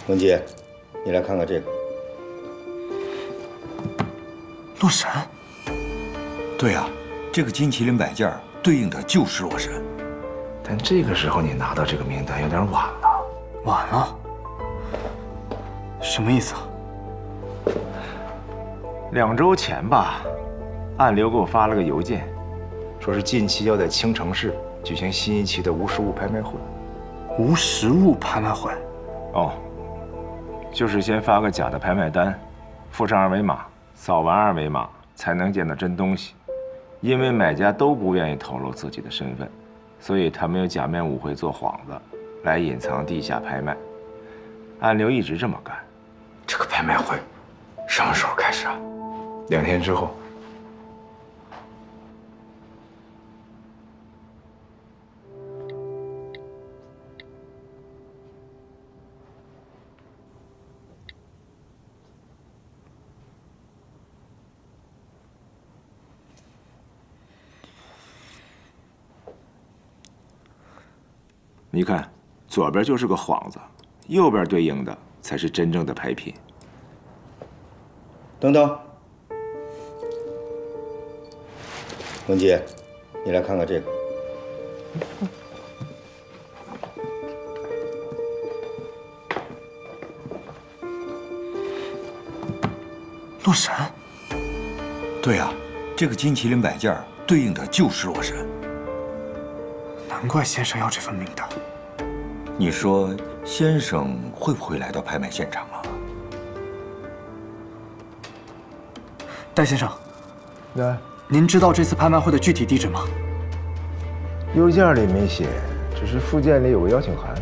文杰，你来看看这个。 洛神。对啊，这个金麒麟摆件对应的就是洛神。 但这个时候你拿到这个名单有点晚了。 晚了？什么意思啊 ？2周前吧，暗流给我发了个邮件，说是近期要在青城市举行新一期的无实物拍卖会。 无实物拍卖会？ 哦，就是先发个假的拍卖单，附上二维码，扫完二维码才能见到真东西。因为买家都不愿意透露自己的身份，所以他们用假面舞会做幌子，来隐藏地下拍卖。暗流一直这么干。这个拍卖会什么时候开始啊？2天之后。你看，左边就是个幌子，右边对应的才是真正的拍品。 等等，文杰，你来看看这个。 洛神。对啊，这个金麒麟摆件对应的就是洛神。难怪先生要这份名单。你说先生会不会来到拍卖现场啊？戴先生， 对， 您知道这次拍卖会的具体地址吗？ 邮件里没写，只是附件里有个邀请函。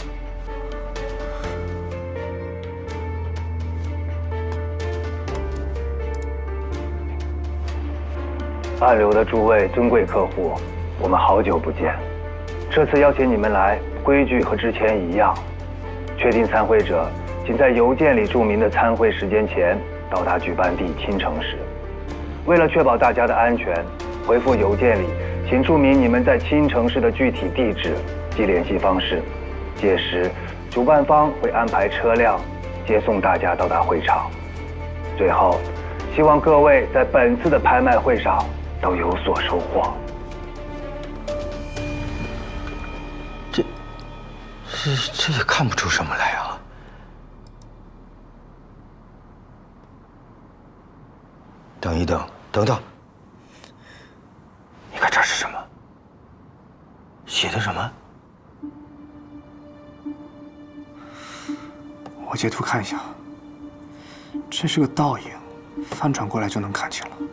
暗流的诸位尊贵客户，我们好久不见。这次邀请你们来，规矩和之前一样，确定参会者仅在邮件里注明的参会时间前到达举办地青城市。为了确保大家的安全，回复邮件里请注明你们在青城市的具体地址及联系方式。届时，主办方会安排车辆接送大家到达会场。最后，希望各位在本次的拍卖会上都有所收获。 这也看不出什么来啊！等一等，等等，你看这是什么？写的什么？ 我截图看一下，这是个倒影，翻转过来就能看清了。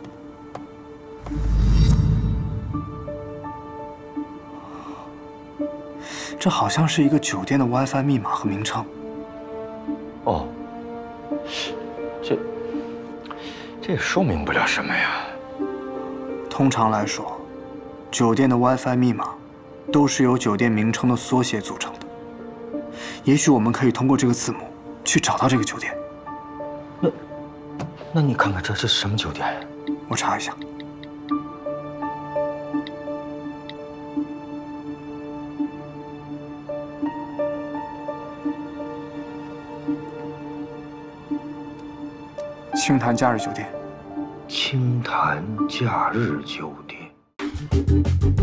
这好像是一个酒店的 WiFi 密码和名称。 哦，这说明不了什么呀。 通常来说，酒店的 WiFi 密码都是由酒店名称的缩写组成的。也许我们可以通过这个字母去找到这个酒店。 那你看看这是什么酒店呀？ 我查一下。青潭假日酒店。 青潭假日酒店。